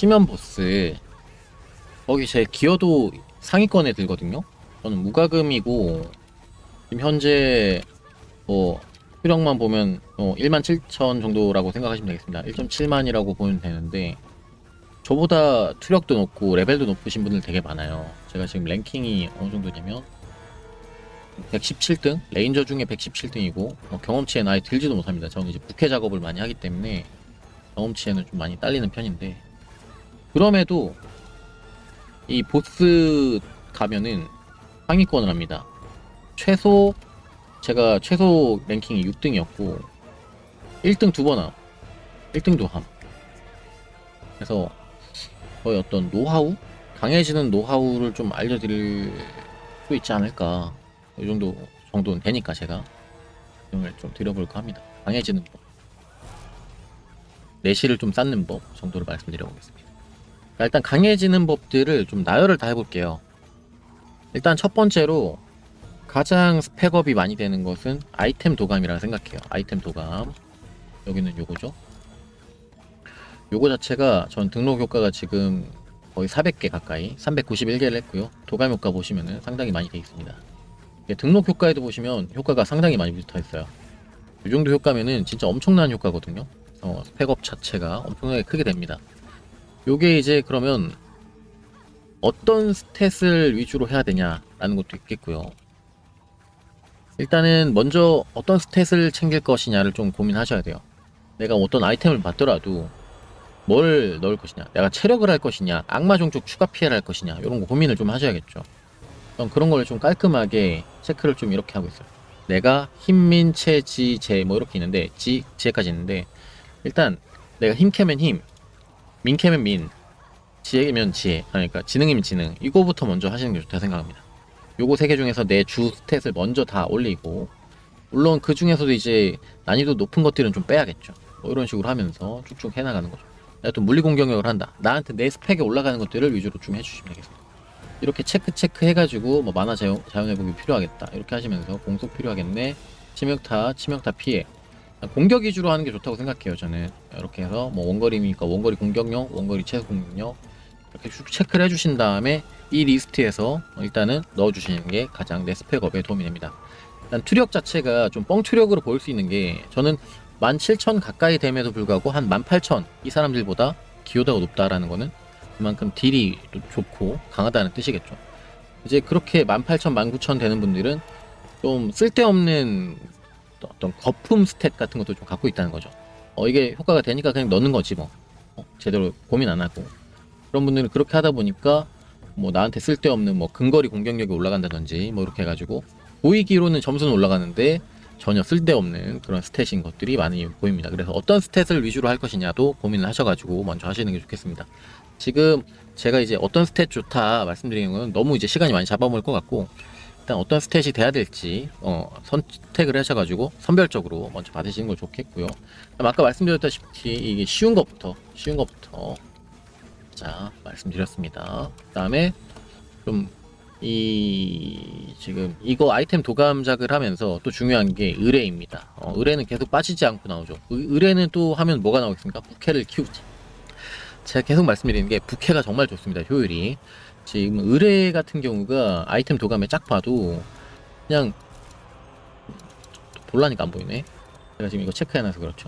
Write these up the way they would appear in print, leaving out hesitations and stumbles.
치면 보스 거기 제 기어도 상위권에 들거든요. 저는 무과금이고 지금 현재 뭐 수령만 보면 17,000 정도라고 생각하시면 되겠습니다. 1.7만이라고 보면 되는데 저보다 투력도 높고 레벨도 높으신 분들 되게 많아요. 제가 지금 랭킹이 어느 정도냐면 117등? 레인저 중에 117등이고 경험치에는 아예 들지도 못합니다. 저는 이제 부캐 작업을 많이 하기 때문에 경험치에는 좀 많이 딸리는 편인데 그럼에도 이 보스 가면은 상위권을 합니다. 제가 최소 랭킹이 6등이었고 1등 2번 함 1등도 함. 그래서 거의 어떤 노하우? 강해지는 노하우를 좀 알려드릴 수 있지 않을까. 이 정도는 되니까 제가 설명을 좀 드려볼까 합니다. 강해지는 법, 내실을 좀 쌓는 법 정도를 말씀드려보겠습니다. 그러니까 일단 강해지는 법들을 좀 나열을 다 해볼게요. 일단 첫 번째로 가장 스펙업이 많이 되는 것은 아이템 도감이라 생각해요. 아이템 도감. 여기는 요거죠. 요거 자체가 전 등록 효과가 지금 거의 400개 가까이 391개를 했고요. 도감 효과 보시면은 상당히 많이 돼 있습니다. 등록 효과에도 보시면 효과가 상당히 많이 붙어 있어요. 이 정도 효과면은 진짜 엄청난 효과거든요. 스펙업 자체가 엄청나게 크게 됩니다. 요게 이제 그러면 어떤 스탯을 위주로 해야 되냐라는 것도 있겠고요. 일단은 먼저 어떤 스탯을 챙길 것이냐를 좀 고민하셔야 돼요. 내가 어떤 아이템을 받더라도 뭘 넣을 것이냐, 내가 체력을 할 것이냐, 악마 종족 추가 피해를 할 것이냐, 이런 거 고민을 좀 하셔야겠죠. 그런 걸 좀 깔끔하게 체크를 좀 이렇게 하고 있어요. 내가 힘민, 체, 지, 제 뭐 이렇게 있는데 지혜까지 있는데 일단 내가 힘 캐면 힘, 민 캐면 민, 지혜면 지혜, 그러니까 지능이면 지능, 이거부터 먼저 하시는 게 좋다 생각합니다. 요거 세 개 중에서 내 주 스탯을 먼저 다 올리고 물론 그 중에서도 이제 난이도 높은 것들은 좀 빼야겠죠. 뭐 이런 식으로 하면서 쭉쭉 해나가는 거죠. 내가 또 물리 공격력을 한다. 나한테 내 스펙에 올라가는 것들을 위주로 좀 해주시면 되겠습니다. 이렇게 체크 해가지고 뭐 만화 자연회복이 필요하겠다. 이렇게 하시면서 공속 필요하겠네. 치명타 피해. 공격 위주로 하는 게 좋다고 생각해요. 저는 이렇게 해서 뭐 원거리니까 원거리 공격력, 원거리 최소 공격력 이렇게 쭉 체크를 해주신 다음에 이 리스트에서 일단은 넣어주시는 게 가장 내 스펙업에 도움이 됩니다. 일단 투력 자체가 좀 뻥투력으로 보일 수 있는 게 저는 17,000 가까이 됨에도 불구하고 한 18,000 이 사람들보다 기여도가 높다라는 거는 그만큼 딜이 좋고 강하다는 뜻이겠죠. 이제 그렇게 18,000, 19,000 되는 분들은 좀 쓸데없는 어떤 거품 스탯 같은 것도 좀 갖고 있다는 거죠. 이게 효과가 되니까 그냥 넣는 거지 뭐. 제대로 고민 안 하고. 그런 분들은 그렇게 하다 보니까 뭐 나한테 쓸데없는 뭐 근거리 공격력이 올라간다든지 뭐 이렇게 해가지고 보이기로는 점수는 올라가는데 전혀 쓸데없는 그런 스탯인 것들이 많이 보입니다. 그래서 어떤 스탯을 위주로 할 것이냐도 고민을 하셔가지고 먼저 하시는 게 좋겠습니다. 지금 제가 이제 어떤 스탯 좋다 말씀드리는 건 너무 이제 시간이 많이 잡아먹을 것 같고 일단 어떤 스탯이 돼야 될지 선택을 하셔가지고 선별적으로 먼저 받으시는 걸 좋겠고요. 아까 말씀드렸다시피 이게 쉬운 것부터 자 말씀드렸습니다. 그 다음에 좀 지금 이거 아이템 도감작을 하면서 또 중요한 게 의뢰입니다. 의뢰는 계속 빠지지 않고 나오죠. 의뢰는 또 하면 뭐가 나오겠습니까? 부캐를 키우지. 제가 계속 말씀드리는 게 부캐가 정말 좋습니다. 효율이. 지금 의뢰 같은 경우가 아이템 도감에 쫙 봐도 그냥 볼라니까 안 보이네. 제가 지금 이거 체크해놔서 그렇죠.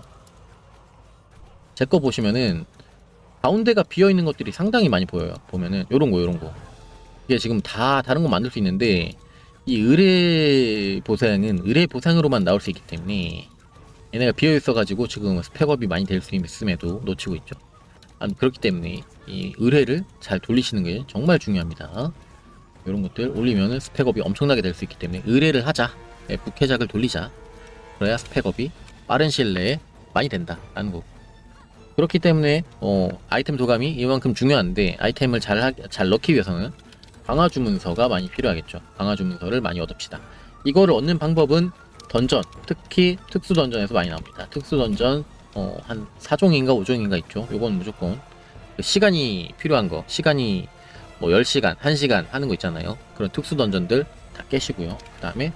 제 거 보시면은 가운데가 비어있는 것들이 상당히 많이 보여요. 보면은 요런 거 이게 지금 다 다른 거 만들 수 있는데 이 의뢰 보상은 의뢰 보상으로만 나올 수 있기 때문에 얘네가 비어있어가지고 지금 스펙업이 많이 될 수 있음에도 놓치고 있죠. 그렇기 때문에 이 의뢰를 잘 돌리시는 게 정말 중요합니다. 이런 것들 올리면은 스펙업이 엄청나게 될 수 있기 때문에 의뢰를 하자. 부캐작을 돌리자. 그래야 스펙업이 빠른 시일 내에 많이 된다 라는 거고. 그렇기 때문에 아이템 도감이 이만큼 중요한데 아이템을 잘 넣기 위해서는 강화 주문서가 많이 필요하겠죠. 강화 주문서를 많이 얻읍시다. 이거를 얻는 방법은 던전, 특히 특수 던전에서 많이 나옵니다. 특수 던전 한 4종인가 5종인가 있죠. 요건 무조건 시간이 필요한 거, 시간이 뭐 10시간, 1시간 하는 거 있잖아요. 그런 특수 던전들 다 깨시고요. 그 다음에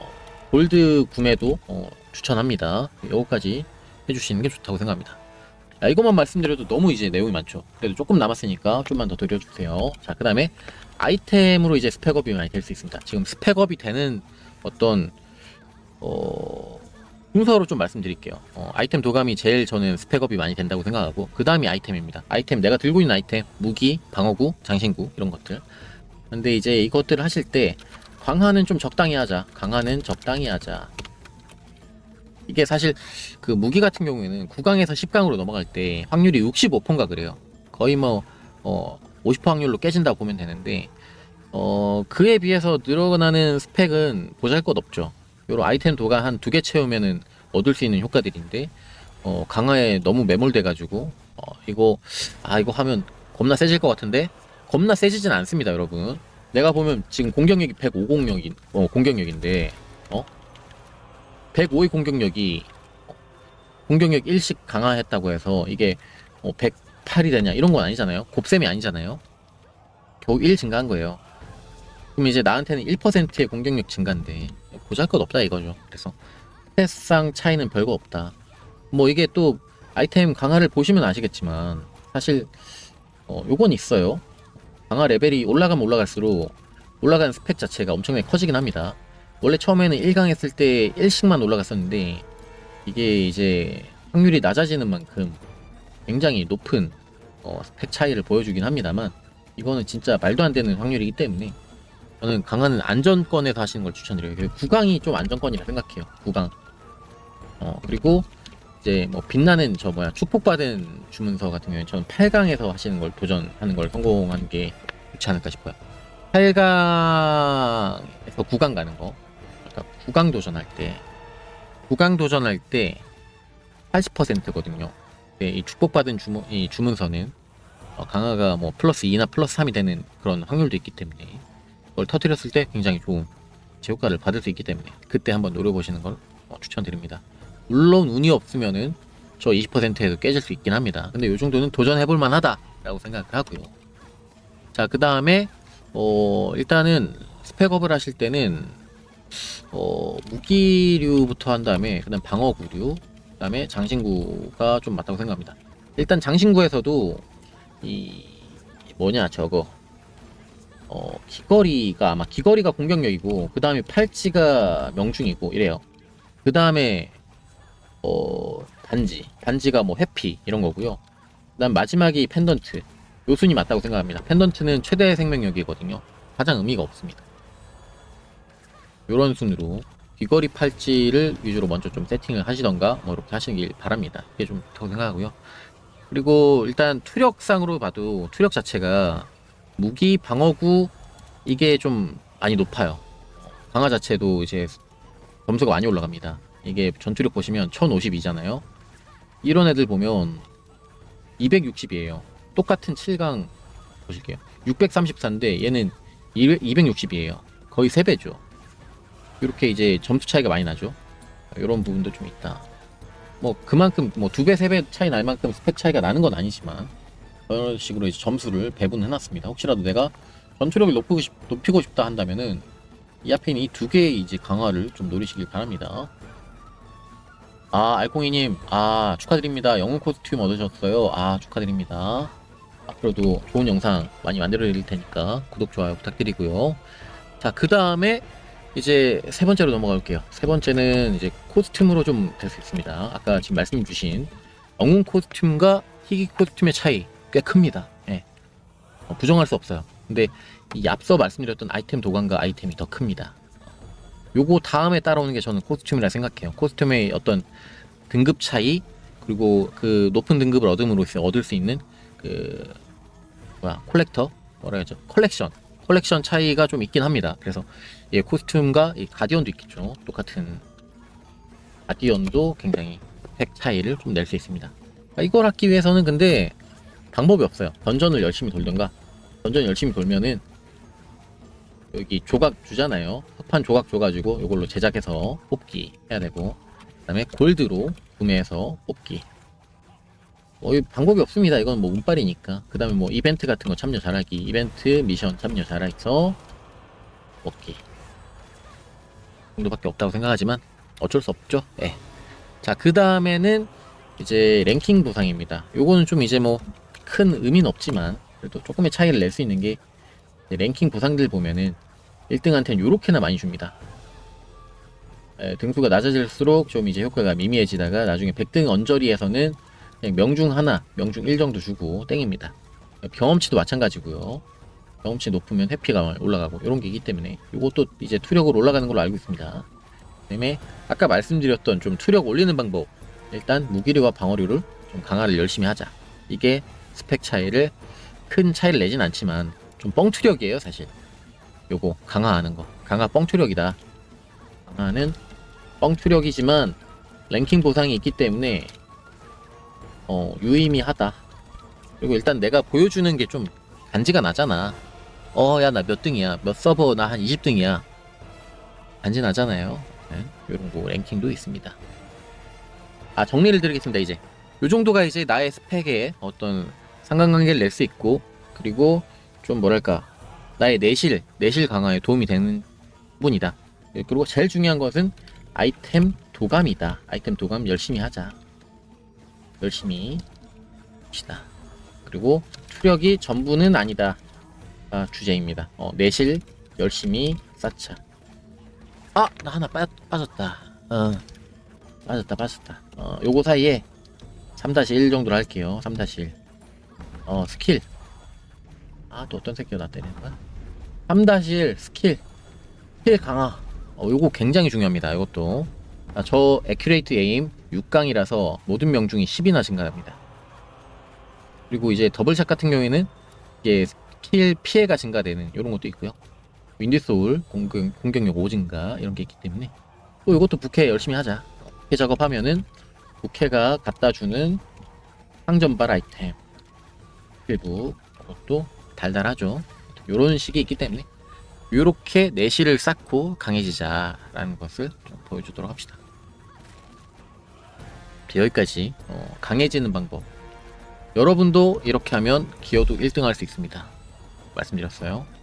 골드 구매도 추천합니다. 요거까지 해주시는 게 좋다고 생각합니다. 야, 이것만 말씀드려도 너무 이제 내용이 많죠. 그래도 조금 남았으니까 좀만 더 드려주세요. 자, 그 다음에 아이템으로 이제 스펙업이 많이 될 수 있습니다. 지금 스펙업이 되는 어떤 순서로 좀 말씀드릴게요. 아이템 도감이 제일 저는 스펙업이 많이 된다고 생각하고, 그 다음이 아이템입니다. 아이템, 내가 들고 있는 아이템, 무기, 방어구, 장신구 이런 것들. 근데 이제 이것들을 하실 때 강화는 좀 적당히 하자. 강화는 적당히 하자. 이게 사실 그 무기 같은 경우에는 9강에서 10강으로 넘어갈 때 확률이 65%인가 그래요. 거의 뭐 50% 확률로 깨진다고 보면 되는데, 그에 비해서 늘어나는 스펙은 보잘것없죠. 요런 아이템 도가 한 2개 채우면은 얻을 수 있는 효과들인데, 강화에 너무 매몰돼가지고 이거 하면 겁나 세질 것 같은데 겁나 세지진 않습니다, 여러분. 내가 보면 지금 공격력이 150력인 공격력인데 105의 공격력이 공격력 1씩 강화했다고 해서 이게 108이 되냐 이런 건 아니잖아요. 곱셈이 아니잖아요. 겨우 1 증가한 거예요. 그럼 이제 나한테는 1%의 공격력 증가인데 보잘것없다 이거죠. 그래서 스탯상 차이는 별거 없다. 뭐 이게 또 아이템 강화를 보시면 아시겠지만 사실 요건 있어요. 강화 레벨이 올라가면 올라갈수록 올라가는 스펙 자체가 엄청나게 커지긴 합니다. 원래 처음에는 1강 했을 때 1씩만 올라갔었는데 이게 이제 확률이 낮아지는 만큼 굉장히 높은 스펙 차이를 보여주긴 합니다만, 이거는 진짜 말도 안 되는 확률이기 때문에 저는 강화는 안전권에서 하시는 걸 추천드려요. 9강이 좀 안전권이라 생각해요. 9강. 그리고 이제 뭐 빛나는 축복받은 주문서 같은 경우에 저는 8강에서 하시는 걸 도전하는 걸 성공하는 게 좋지 않을까 싶어요. 8강에서 9강 가는 거. 그러니까 9강 도전할 때 80%거든요. 이 축복받은 이 주문서는 강화가 뭐 플러스 2나 플러스 3이 되는 그런 확률도 있기 때문에 그걸 터뜨렸을 때 굉장히 좋은 제효과를 받을 수 있기 때문에 그때 한번 노려보시는 걸 추천드립니다. 물론 운이 없으면은 저 20%에도 깨질 수 있긴 합니다. 근데 이 정도는 도전해볼 만하다 라고 생각을 하고요. 자, 그 다음에 일단은 스펙업을 하실 때는 무기류부터 한 다음에 그다음 방어구류, 그 다음에 장신구가 좀 맞다고 생각합니다. 일단 장신구에서도 귀걸이가 아마 귀걸이가 공격력이고 그 단지가 명중이고 이래요. 그 다음에 단지가 뭐 해피 이런 거고요. 그 다음 마지막이 펜던트. 요 순이 맞다고 생각합니다. 펜던트는 최대 생명력이거든요. 가장 의미가 없습니다. 요런 순으로 귀걸이 팔찌를 위주로 먼저 좀 세팅을 하시던가 뭐 이렇게 하시길 바랍니다. 이게 좀 좋다고 생각하고요. 그리고 일단 투력상으로 봐도 투력 자체가 무기, 방어구 이게 좀 많이 높아요. 강화 자체도 이제 점수가 많이 올라갑니다. 이게 전투력 보시면 1052잖아요. 이런 애들 보면 260이에요. 똑같은 7강 보실게요. 634인데 얘는 260이에요. 거의 3배죠. 이렇게 이제 점수 차이가 많이 나죠. 이런 부분도 좀 있다. 뭐 그만큼 뭐 2배, 3배 차이 날 만큼 스펙 차이가 나는 건 아니지만 이런 식으로 이제 점수를 배분해놨습니다. 혹시라도 내가 전투력을 높이고 싶다 한다면은 이 앞에 있는 이 2개의 이제 강화를 좀 노리시길 바랍니다. 알콩이님, 축하드립니다. 영웅 코스튬 얻으셨어요. 축하드립니다. 앞으로도 좋은 영상 많이 만들어 드릴 테니까 구독, 좋아요 부탁드리고요. 자, 그 다음에 이제 세 번째로 넘어갈게요. 세 번째는 이제 코스튬으로 좀 될 수 있습니다. 아까 지금 말씀 주신 영웅 코스튬과 희귀 코스튬의 차이 꽤 큽니다. 예. 부정할 수 없어요. 근데 이 앞서 말씀드렸던 아이템 도감과 아이템이 더 큽니다. 요거 다음에 따라오는 게 저는 코스튬이라 생각해요. 코스튬의 어떤 등급 차이, 그리고 그 높은 등급을 얻음으로 얻을 수 있는 컬렉션 차이가 좀 있긴 합니다. 그래서 코스튬과 이 가디언도 있겠죠. 똑같은 가디언도 굉장히 팩 차이를 좀 낼 수 있습니다. 이걸 하기 위해서는 근데 방법이 없어요. 던전을 열심히 돌던가. 던전 열심히 돌면은 여기 조각 주잖아요. 흑판 조각 줘가지고 이걸로 제작해서 뽑기 해야 되고, 그 다음에 골드로 구매해서 뽑기. 방법이 없습니다. 이건 뭐 운빨이니까. 그 다음에 뭐 이벤트 같은 거 참여 잘하기, 이벤트 미션 참여 잘해서 뽑기 정도밖에 없다고 생각하지만 어쩔 수 없죠. 자, 그 다음에는 이제 랭킹 보상입니다. 요거는 좀 이제 뭐 큰 의미는 없지만 그래도 조금의 차이를 낼 수 있는 게 랭킹 보상들 보면은 1등한테는 요렇게나 많이 줍니다. 등수가 낮아질수록 좀 이제 효과가 미미해지다가 나중에 100등 언저리에서는 그냥 명중 하나, 명중 1 정도 주고 땡입니다. 경험치도 마찬가지고요. 경험치 높으면 회피가 올라가고 이런 게 있기 때문에 이것도 이제 투력으로 올라가는 걸로 알고 있습니다. 그다음에 아까 말씀드렸던 좀 투력 올리는 방법, 일단 무기력과 방어력을 좀 강화를 열심히 하자. 이게 스펙 차이를 큰 차이를 내진 않지만 좀 뻥투력이에요 사실. 요거 강화하는 거 강화 뻥투력이다. 강화는 뻥투력이지만 랭킹 보상이 있기 때문에 유의미하다. 그리고 일단 내가 보여주는 게 좀 간지가 나잖아. 야 나 몇 등이야, 몇 서버 나 한 20등이야, 간지 나잖아요. 네, 요런 거 랭킹도 있습니다. 정리를 드리겠습니다. 이제 요 정도가 이제 나의 스펙에 어떤 상관관계를 낼 수 있고, 그리고 좀 뭐랄까 나의 내실 강화에 도움이 되는 부분이다. 그리고 제일 중요한 것은 아이템 도감이다. 아이템 도감 열심히 하자. 열심히 합시다. 그리고 투력이 전부는 아니다. 주제입니다. 내실 열심히 쌓자. 나 하나 빠졌다. 빠졌다. 요거 사이에 3-1 정도로 할게요. 3-1. 스킬. 또 어떤 새끼가 나 때리는 거야? 3-1 스킬 강화. 요거 굉장히 중요합니다. 이것도. 저 에큐레이트 에임 6강이라서 모든 명중이 10이나 증가합니다. 그리고 이제 더블샷 같은 경우에는 이게 스킬 피해가 증가되는 이런 것도 있고요. 윈디소울 공격력 5 증가 이런 게 있기 때문에 또 이것도 부캐 열심히 하자. 부캐 작업하면은 부캐가 갖다주는 상점발 아이템 일부 그것도 달달하죠. 요런 식이 있기 때문에 요렇게 내실을 쌓고 강해지자라는 것을 좀 보여주도록 합시다. 여기까지 강해지는 방법, 여러분도 이렇게 하면 기어도 1등 할 수 있습니다 말씀드렸어요.